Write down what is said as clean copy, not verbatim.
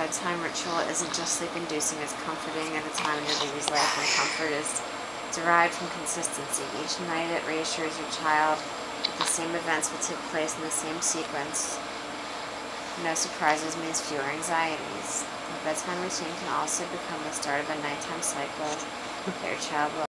bedtime ritual isn't just sleep-inducing, it's comforting at a time in your baby's life when comfort is derived from consistency. Each night it reassures your child that the same events will take place in the same sequence. No surprises means fewer anxieties. A bedtime routine can also become the start of a nighttime cycle that your child will